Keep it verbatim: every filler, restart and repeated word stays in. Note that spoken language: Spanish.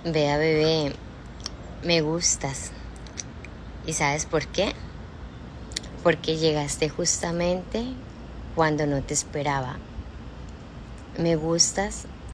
Vea, bebé, me gustas. ¿Y sabes por qué? Porque llegaste justamente cuando no te esperaba. Me gustas